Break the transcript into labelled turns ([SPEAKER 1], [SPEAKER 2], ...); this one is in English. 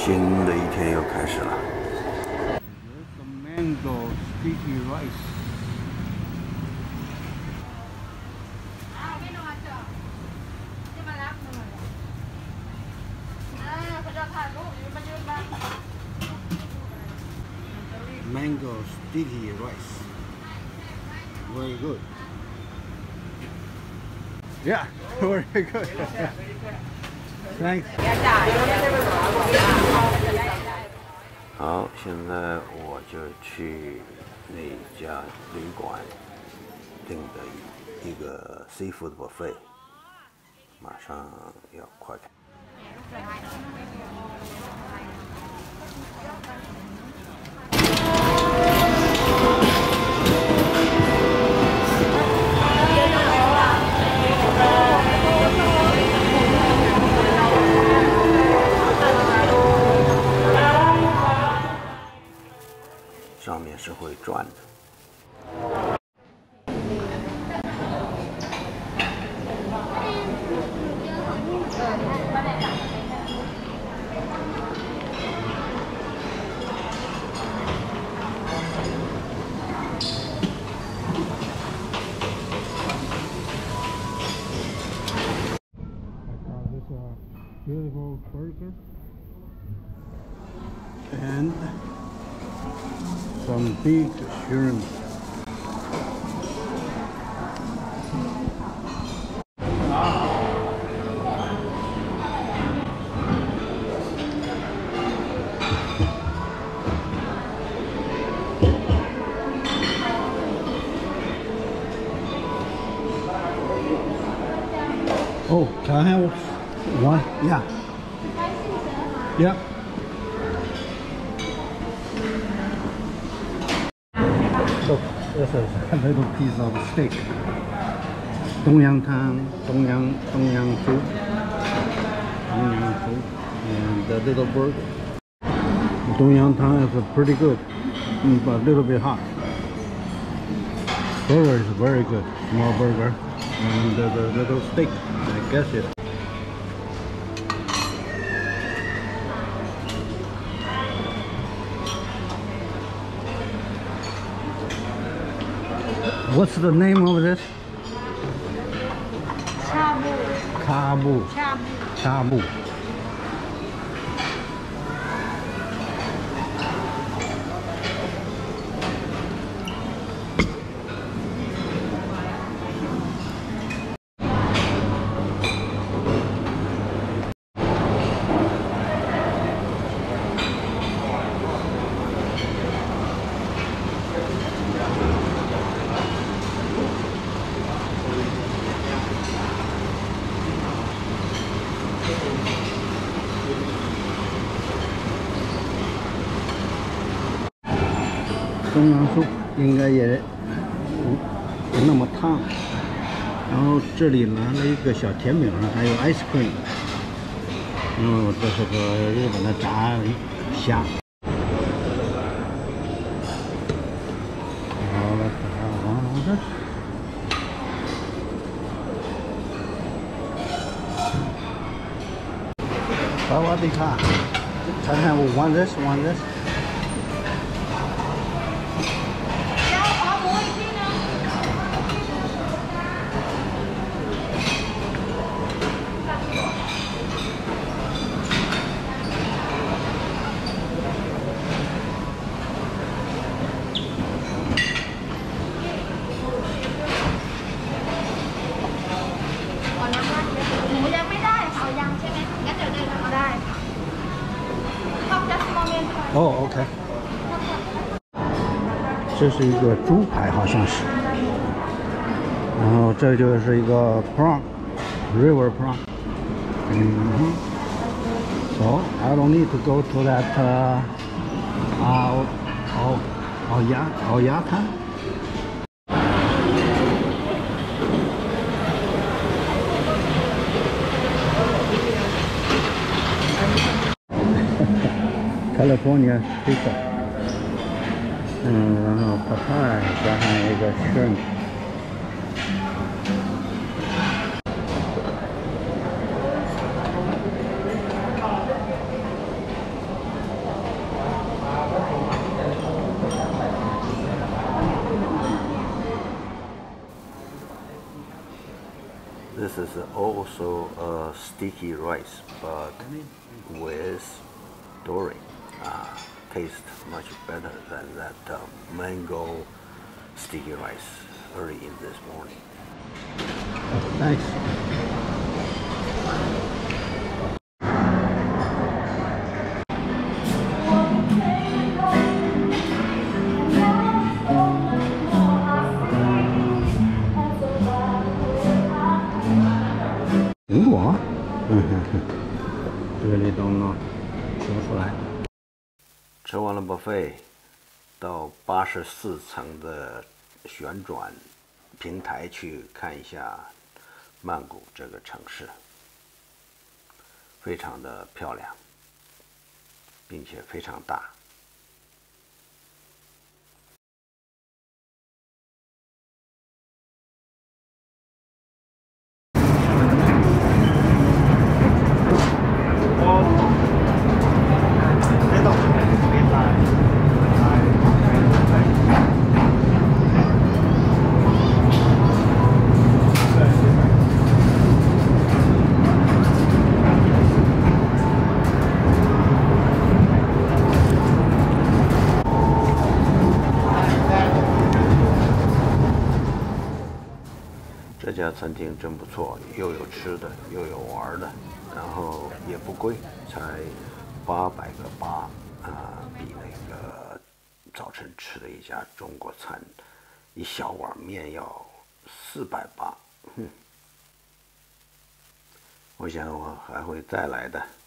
[SPEAKER 1] 新的一天又开始了。
[SPEAKER 2] Mango sticky rice. Mango sticky rice. Very good. Yeah, very good. Thanks.
[SPEAKER 1] 好，现在我就去那家旅馆订的一个 seafood buffet， 马上要快开。上面是会转的。
[SPEAKER 2] Beautiful burger and some big shrimp. Oh, can I have one? Yeah. Yeah. So this is a little piece of steak. Tom yum soup, and the little bird. Tom yum tang is pretty good, but a little bit hot. Burger is very good, small burger, and the little steak, I guess it. What's the name of this? Chabu. Chabu. Tom yum soup 应该也不那么烫，然后这里拿了一个小甜饼，还有 ice cream， 然后这是个日本的炸虾。好了，好的。萨瓦迪卡，看看我 want this, want this。哦 ，OK， 这是一个猪排，好像是。然后这就是一个 prawn，river prawn。So I don't need to go to that 熬鸭摊。California pizza， 然后 papaya 加上一个 shrimp， 然
[SPEAKER 1] This is also a sticky rice, but with dory. Tastes much better than that mango sticky rice early in this morning.
[SPEAKER 2] Thanks. 苹果，这里都能吃不出来。
[SPEAKER 1] 吃完了 buffet， 到84层的旋转平台去看一下曼谷这个城市，非常的漂亮，并且非常大。这家餐厅真不错，又有吃的，又有玩的，然后也不贵，才800个巴，比那个早晨吃的一家中国餐一小碗面要400巴，我想我还会再来的。